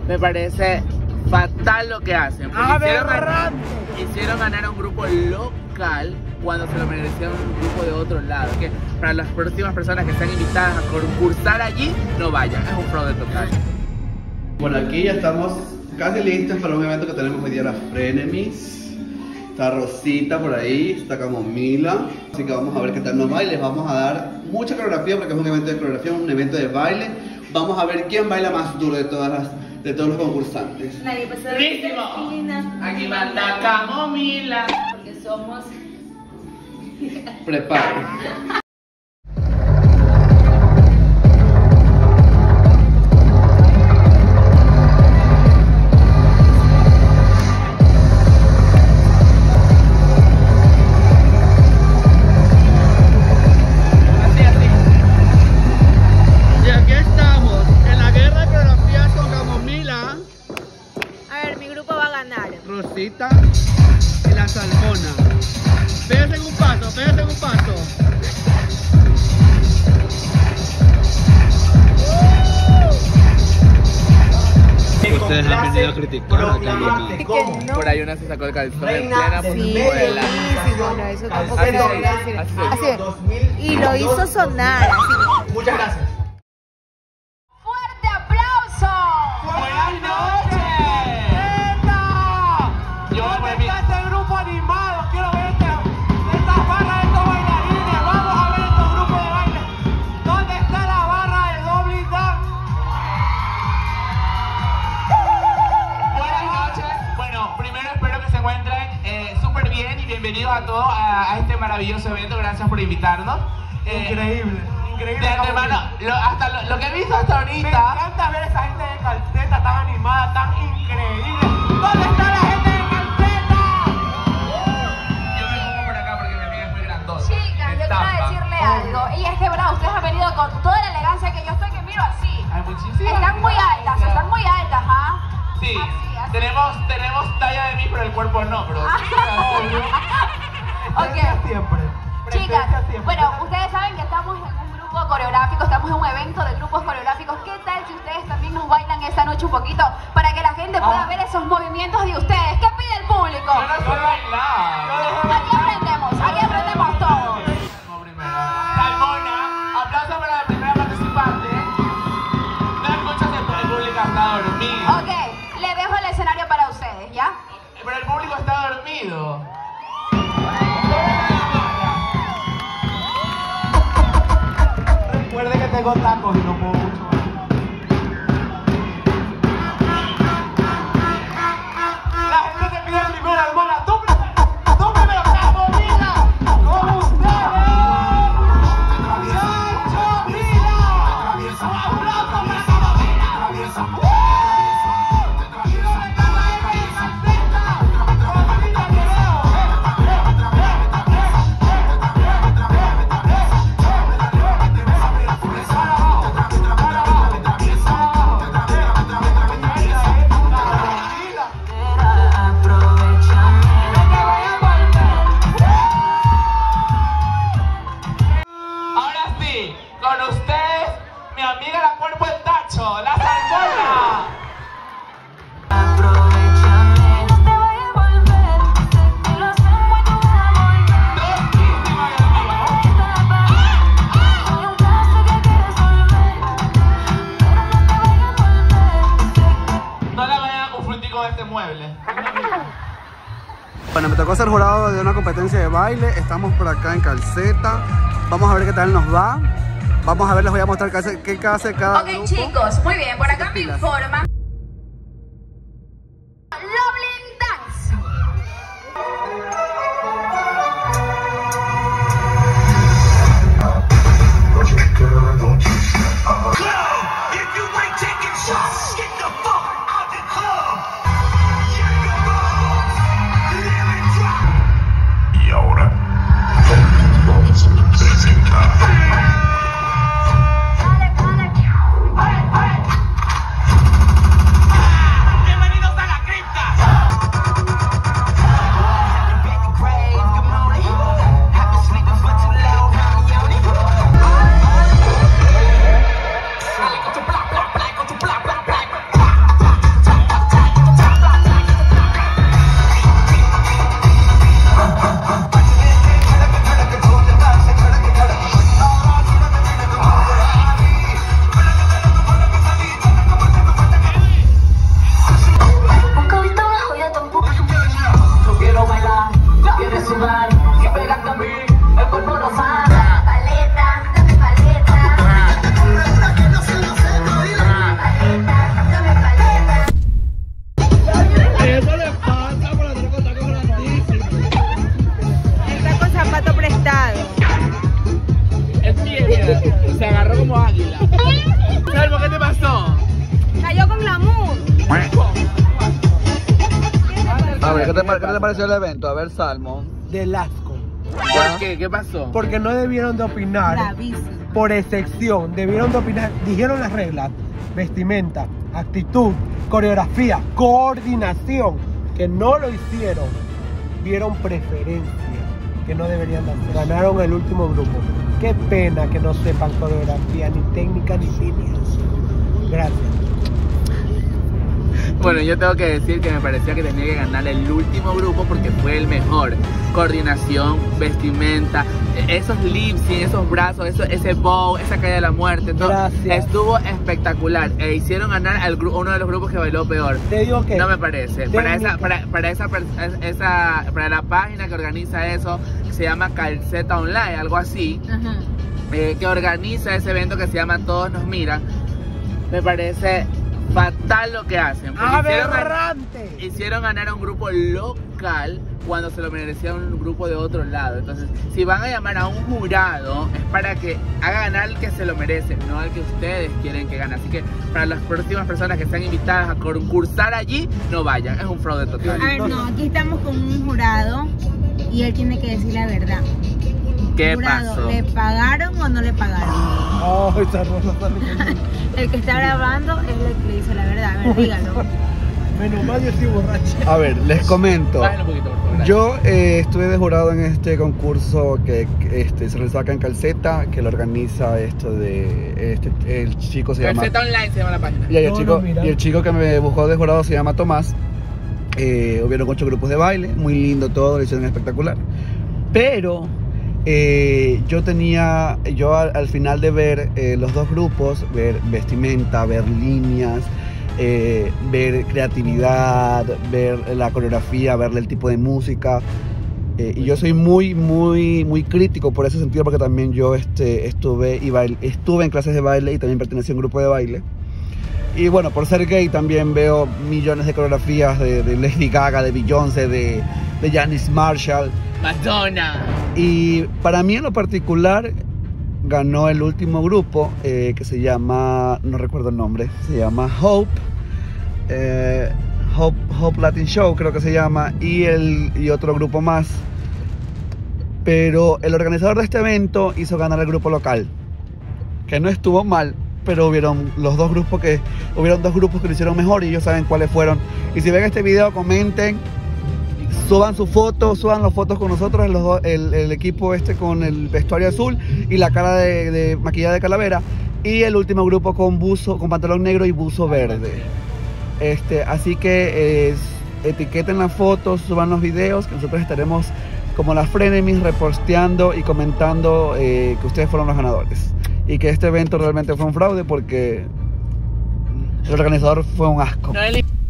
Me parece fatal lo que hacen. Hicieron ganar a un grupo local cuando se lo merecía un grupo de otro lado. Que para las próximas personas que están invitadas a concursar allí, no vayan, es un fraude total. Bueno, aquí ya estamos casi listos para un evento que tenemos hoy día, las Frenemies. Está Rosita por ahí, está Camomila. Así que vamos a ver qué tal nos va y les vamos a dar mucha coreografía porque es un evento de coreografía, un evento de baile. Vamos a ver quién baila más duro de todos los concursantes. Nadie pasa de ¡Durísimo! Aquí manda Camomila. porque somos... Preparen. Rosita y la Salmona. Pégase en un paso, pégase en un paso. Ustedes han venido a criticar a Camomila. Por ahí una se sacó el calzón en plena vuela. Bueno, eso tampoco se debería decir. Así, y lo hizo sonar. Así. Muchas gracias. ¡Fuerte aplauso! ¡Buenas noches! ¿Dónde está este grupo animado? Quiero ver estas barras de estos bailarines. Vamos a ver estos grupos de baile. ¿Dónde está la barra de doble dance? Buenas noches. Bueno, primero espero que se encuentren súper bien y bienvenidos a todos a este maravilloso evento. Gracias por invitarnos. Increíble, increíble. De antemano, hasta lo que he visto hasta ahorita. Me encanta ver esa gente de Calceta tan animada, tan increíble. ¿Dónde está la gente de Calceta? Yo me pongo por acá porque mi amiga es muy grandota. Chicas, yo quiero decirle algo. Y es que, verdad, ustedes han venido con toda la elegancia que yo estoy, que miro así. Hay muchísimas. Están muy altas, ¿ah? Sí, Así. tenemos talla de mí, pero el cuerpo no, pero Ok. Siempre. Chicas, Presencia siempre. bueno, ustedes saben que estamos en un grupo coreográfico, estamos en un evento de grupos coreográficos. ¿Qué tal si ustedes también nos bailan esta noche un poquito para que la gente pueda ver esos movimientos de ustedes? ¿Qué pide el público? yo no sé bailar. Aquí aprendemos todos. Salmona, aplauso para la primera participante. No escuchas el público está dormido. Ok, le dejo el escenario para ustedes, ¿ya? Pero el público está dormido. Recuerde que tengo tacos y no puedo mucho. La gente te pide primero, hermana. ¡Tú primero, Camomila! ¡Con ustedes! ¡Sancho Vila! ¡Un aplauso para Camomila! Ahora sí, con ustedes, mi amiga la cuerpo el tacho, la Salmona. No la vayan a confundir con este mueble. Bueno, me tocó ser jurado de una competencia de baile. Estamos por acá en Calceta. Vamos a ver qué tal nos va. Vamos a ver, les voy a mostrar qué hace cada Ok, grupo. chicos, muy bien, por acá me Pilas. informan. Lovely Dance. Y ahora vamos a presentar Dale. te pareció el evento? A ver, Salmon. Del asco. ¿Por qué? ¿Qué pasó? Porque no debieron de opinar Bravísimo. por excepción. Debieron de opinar, dijeron las reglas. Vestimenta, actitud, coreografía, coordinación. Que no lo hicieron. Vieron preferencia. Que no deberían de hacer. Ganaron el último grupo. Qué pena que no sepan coreografía, ni técnica, ni líneas. Gracias. Bueno, yo tengo que decir que me parecía que tenía que ganar el último grupo porque fue el mejor. Coordinación, vestimenta, esos lip sync, esos brazos, ese bow, esa caída de la muerte, todo. Gracias. Estuvo espectacular. E hicieron ganar uno de los grupos que bailó peor. Te digo que No me parece. Para la página que organiza eso, que se llama Calceta Online, algo así, Ajá. que organiza ese evento que se llama Todos Nos Miran, me parece fatal lo que hacen. ¡aberrante! Hicieron ganar a un grupo local cuando se lo merecía un grupo de otro lado. Entonces, si van a llamar a un jurado, es para que haga ganar al que se lo merece, no al que ustedes quieren que gane. Así que para las próximas personas que sean invitadas a concursar allí, no vayan. Es un fraude total. A ver, no, aquí estamos con un jurado y él tiene que decir la verdad. ¿Qué Jurado, pasó? ¿le pagaron o no le pagaron? Oh, esa rosa sale conmigo. El que está grabando es el que le dice la verdad. A ver, dígalo. Menos mal yo estoy borracha. A ver, les comento. Bájenlo un poquito, por favor. Yo estuve de jurado en este concurso que se realiza acá en Calceta, que lo organiza el chico se llama... Calceta Online se llama la página. Y No, mira. el chico que me buscó de jurado se llama Tomás. Hubieron 8 grupos de baile, muy lindo todo, lo hicieron espectacular. Pero yo al final de ver los dos grupos, ver vestimenta, ver líneas, ver creatividad, ver la coreografía, ver el tipo de música, y yo soy muy crítico por ese sentido, porque también yo estuve en clases de baile y también pertenecí a un grupo de baile. Y bueno, por ser gay también veo millones de coreografías de Lady Gaga, de Beyoncé, de Janice Marshall. Madonna. Y para mí en lo particular ganó el último grupo que se llama, no recuerdo el nombre, se llama Hope Latin Show, creo que se llama, y otro grupo más. Pero el organizador de este evento hizo ganar el grupo local, que no estuvo mal, pero hubieron dos grupos que lo hicieron mejor y ellos saben cuáles fueron. Y si ven este video, comenten, suban sus fotos, suban las fotos con nosotros, el equipo con el vestuario azul y la cara de maquillada de calavera, y el último grupo con pantalón negro y buzo verde. Así que etiqueten las fotos, suban los videos, que nosotros estaremos como las Frenemies reposteando y comentando que ustedes fueron los ganadores y que este evento realmente fue un fraude porque el organizador fue un asco. No,